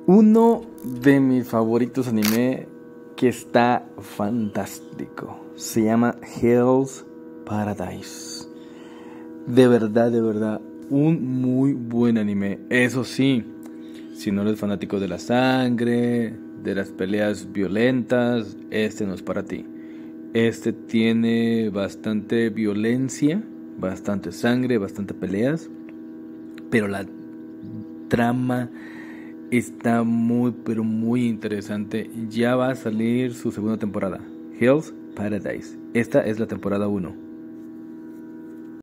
Uno de mis favoritos anime que está fantástico. Se llama Hell's Paradise. De verdad, un muy buen anime. Eso sí, si no eres fanático de la sangre, de las peleas violentas, este no es para ti. Este tiene bastante violencia, bastante sangre, bastante peleas, pero la trama está muy, pero muy interesante. Ya va a salir su segunda temporada, Hell's Paradise. Esta es la temporada 1.